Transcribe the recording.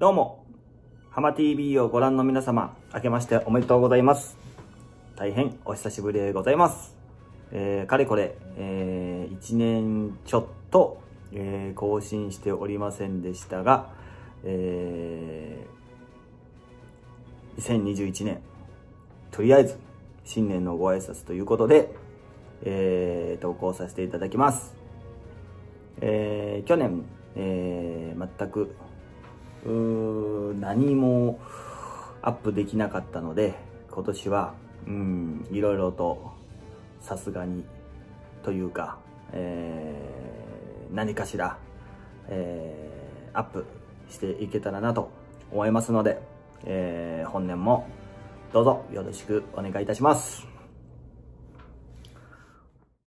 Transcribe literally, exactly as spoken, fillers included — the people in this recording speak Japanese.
どうも、ハマ ティーブイ をご覧の皆様、明けましておめでとうございます。大変お久しぶりでございます。えー、かれこれ、えー、いちねんちょっと、えー、更新しておりませんでしたが、えー、にせんにじゅういちねん、とりあえず新年のご挨拶ということで、えー、投稿させていただきます。えー、去年、えー、全くうー何もアップできなかったので、今年はうんいろいろとさすがにというか、えー、何かしら、えー、アップしていけたらなと思いますので、えー、本年もどうぞよろしくお願いいたします。